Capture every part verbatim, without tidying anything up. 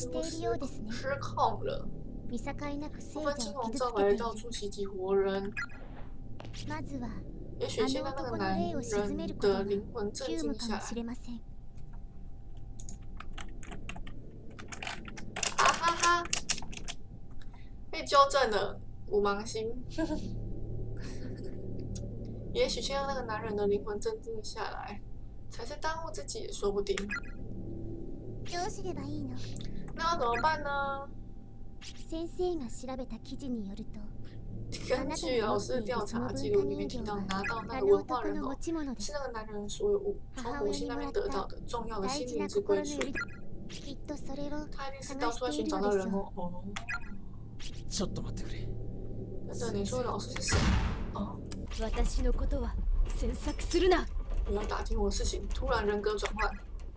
似乎失失控了。部分惊鸿召回到处袭击活人。也许先让那个男人的灵魂镇静下来。啊哈哈！被纠正了，五芒星。也许先让那个男人的灵魂镇静下来，才是当务之急也说不定。那要怎么办呢？根据老师的调查记录里面提到，拿到那个文化人偶是那个男人所有物从母亲那边得到的重要的心灵之归属。他一定是到处在寻找到人偶。哦。 ちょっと待ってくれ。 等等，你说的老师是谁？哦。 私のことは詮索するな。 不要打听我的事情，突然人格转换。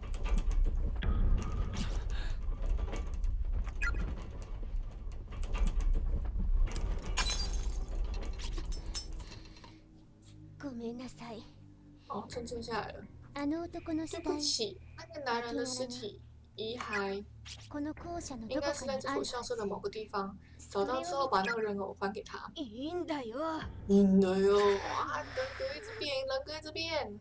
ごめんなさい。 哦，镇静下来了。对不起，那个男人的尸体遗骸应该是在这所校舍的某个地方。找到之后，把那个人偶还给他。 いいんだよ。 いいんだよ。哇，人格一直变，人格一直变。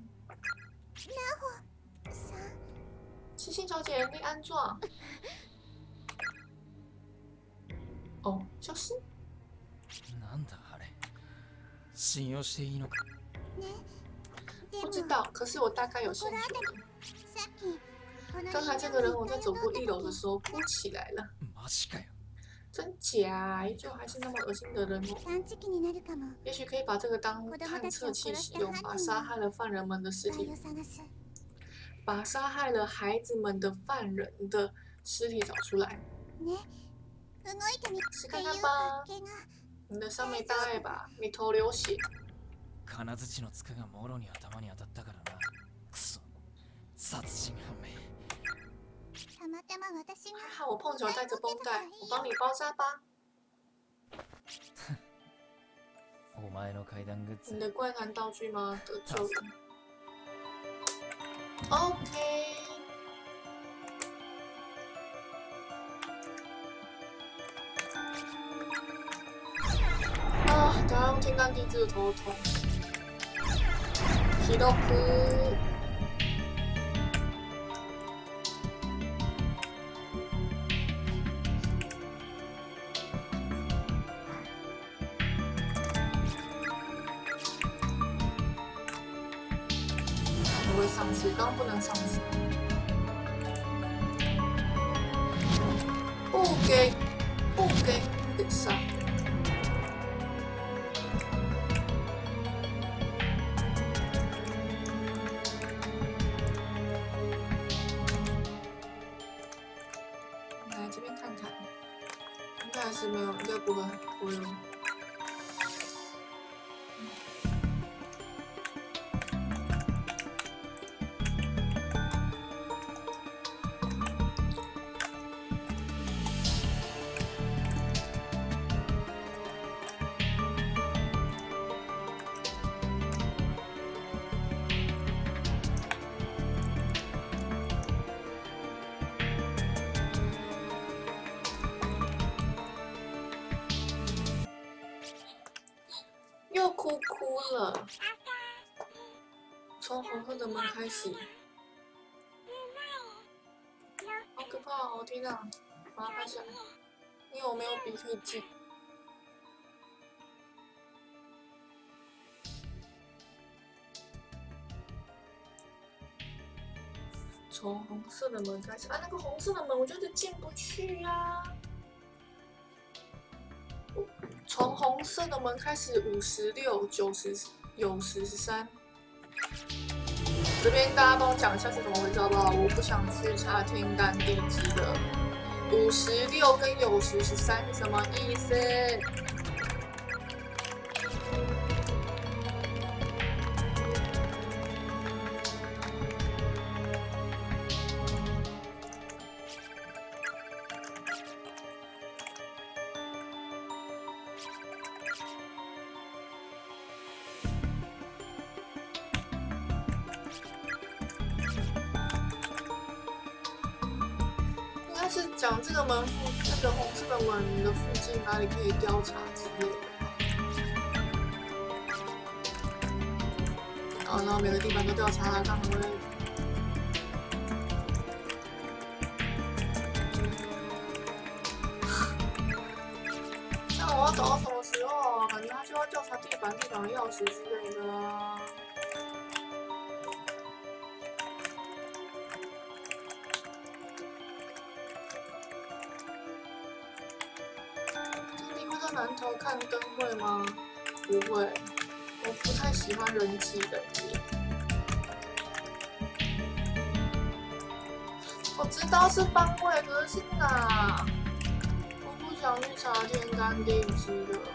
七星小姐，你安装。哦，消失。 なんだあれ？信用していいのか？ 不知道，可是我大概有线索了。刚才这个人偶在走过一楼的时候哭起来了。 マジかよ。 真假，依旧还是那么恶心的人偶。也许可以把这个当探测器使用，把杀害了犯人们的尸体，把杀害了孩子们的犯人的尸体找出来。试看看吧，你的伤没大碍吧？你头流血。 金槌の塚がもろに頭に当たったからな。くそ、殺人犯め。还好我碰巧带着绷带，我帮你包扎吧。你的怪谈道具吗？得救了。OK。啊，等下用天干地支的头痛。ヒロク。上去，刚刚不能上去。不给，不给，给上。来这边看看，应该还是没有，应该不会，不会。又哭哭了，从红色的门开始，好可怕哦！我听到，把它拍下来，因为我没有笔可以记。从红色的门开始啊，那个红色的门我就是进不去呀、啊。从红色的门开始，五十六、九十、有十、十三。这边大家帮我讲一下是怎么回事好不好？我不想去查天干地支的。五十六跟有十、十三是什么意思？ 是讲这个门附那个红色的门的附近哪里可以调查之类的。哦，然后每个地方都调查，看会不会。那我要找到什么时候啊？感觉他就要调查地板、地板的钥匙之类的啊。你会到南头看灯会吗？不会，我不太喜欢人挤人耶。我知道是方位，可是是哪？我不想去查天干地支了。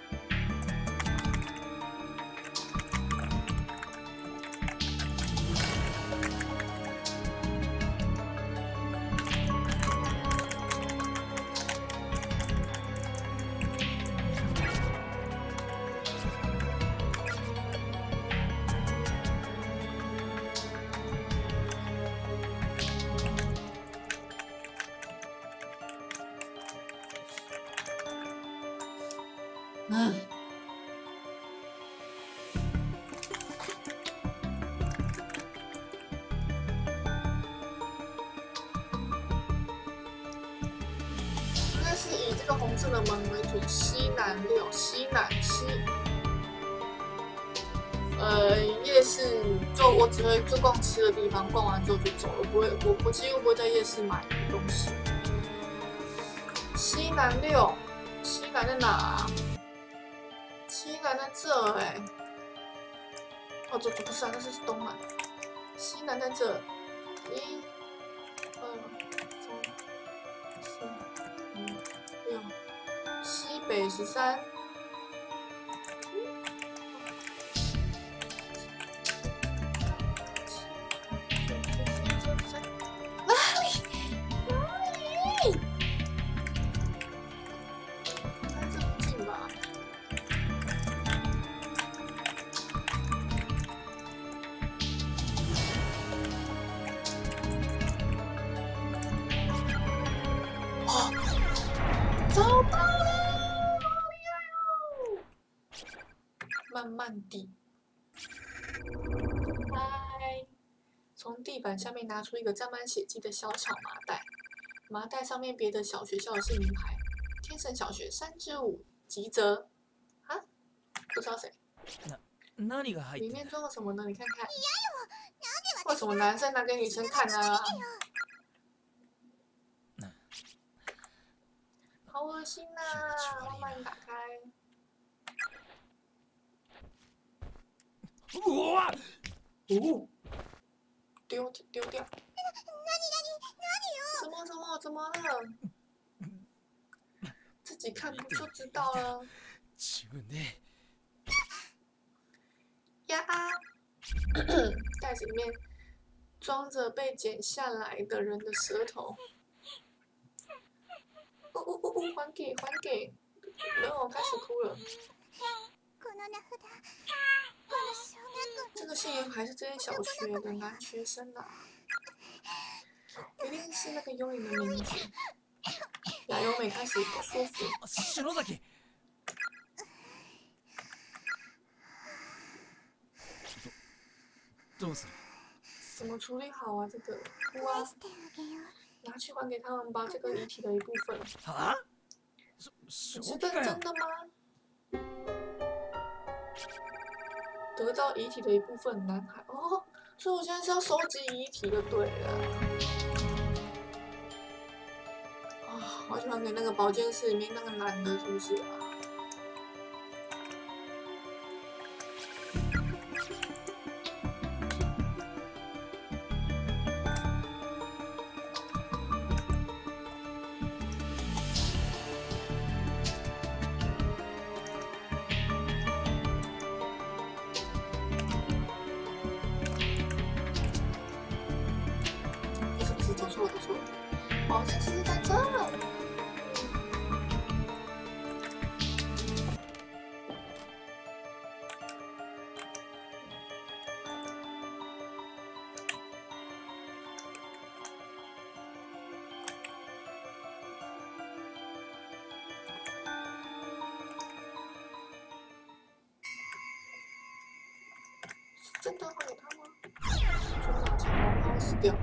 嗯。应该是以这个红色的门为主，西南六，西南西。呃，夜市就我只会就逛吃的地方，逛完之后就走了，不会，我我几乎不会在夜市买东西。西南六，西南在哪啊？西南在这哎、欸，哦，这这不是啊，那是东南。西南在这，一、二、三、四、五、六，西北十三。哪里？哪里？在这附近吧。找到了！慢慢地，嗨，从地板下面拿出一个沾满血迹的小巧麻袋，麻袋上面别的小学校的姓名牌，天神小学三之五，吉泽。啊？不知道谁。里面装了什么呢？你看看。为什么男生拿给女生看呢？好恶心呐、啊！慢慢打开。 哇！ 哦，丢丢掉。什么什么怎么了？自己看不就知道了。呀！袋子里面装着被剪下来的人的舌头。哦哦哦哦！还给还给！然后我开始哭了。这个姓严还是这间小学的男学生啊，一定是那个幽灵的名字。亚由美开始不舒服。 篠崎。どうする？ 怎么处理好啊？这个哭啊！拿去还给他们吧，这个遗体的一部分。 啊？ 你是认真的吗？得到遗体的一部分，男孩哦，所以我现在是要收集遗体就对了。啊，我要去还给那个保健室里面那个男的，是不是啊？走错了，走错了，保健室在这。 真的还给他吗？就拿成龙猫死掉。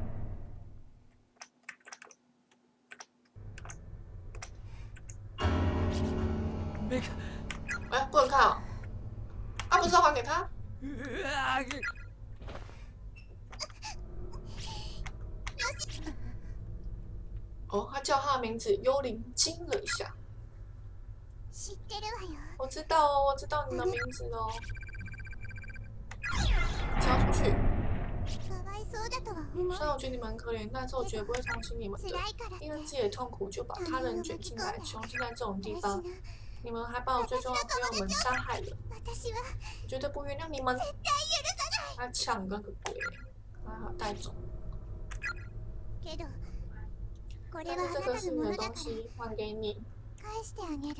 メカ。 哎，不能看啊！啊，不是要还给他？ うわー哦，他叫他的名字，幽灵惊了一下。 知ってるわよ。 我知道哦，我知道你的名字哦。只要出去。 かわいそうだとは思虽然我觉得你们很可怜，但是我绝对不会同情你们的。 辛いから因为自己的痛苦就把他人卷进来，穷尽在这种地方。 私你们还把我最重要的朋友们杀害了， 私は我绝对不原谅你们。他抢个个鬼，还好带走。 けどこれ但是这はあなた个是你的のものだから东西，还给你。 返してあげる。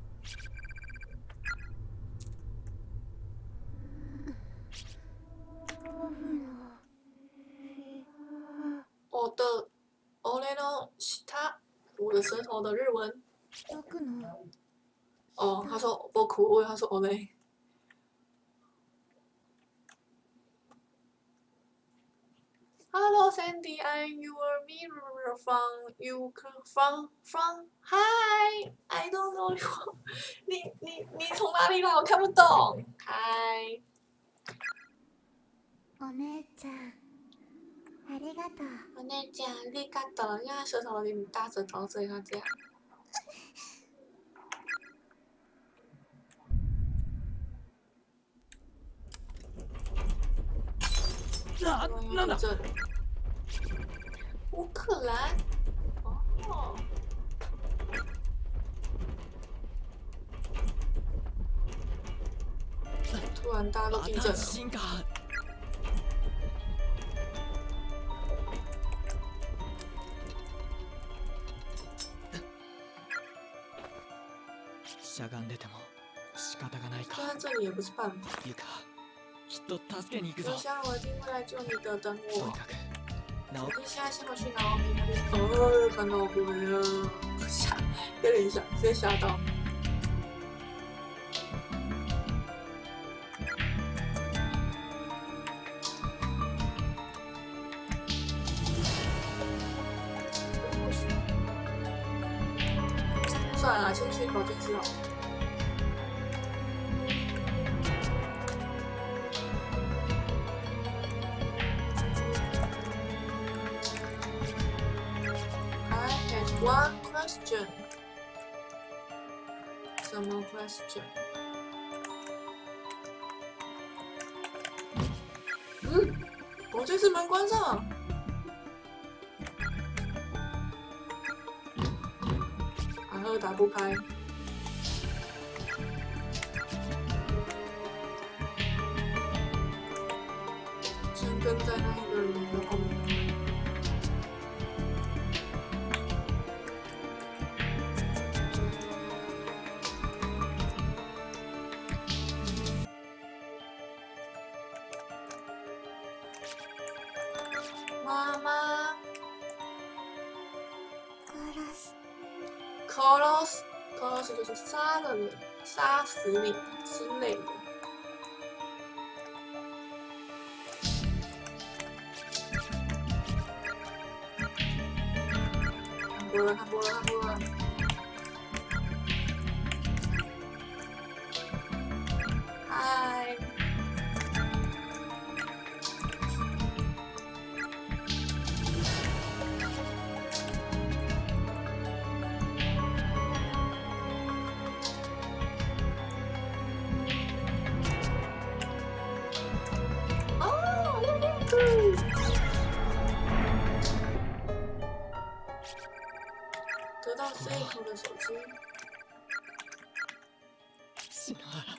我的，我的の舌，我的舌头的日文。 僕の哦，他说我哭，我以为他说我嘞。Hello Sandy, I'm your mirror from you from from Hi, I don't know you 你你你从哪里来？我看不懂。Hi， お姉ちゃんありがとう。 我那讲立嘎的，因为他舌头有点大舌头，所以他这样。 な、なんだ。 这乌克兰。哦。突然大家都地震了。 新か。しゃがんでても仕方がないか。 站在这里也不是办法。 ゆか、きっと助けに行くぞ。 我想我一定会来救你的，等我。 とにかく、なお我们现在先回去拿奥米那边。哦，看到鬼了，吓，有点吓，直接吓到。算了，先去保健室好了。One question. 什么 question？ 嗯，我这次门关上。然后打不开。先跟在那一个人的后面。妈妈 ，Kolos Kolos 就是杀了你，杀死你之类的。看播了，看播了，看播了。嗨。得到 Seiko 的手机。 篠原。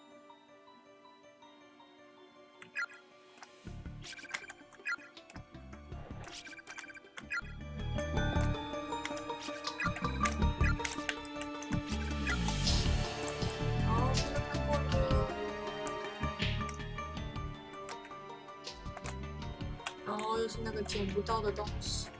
好，这个看过了。然后又是那个捡不到的东西。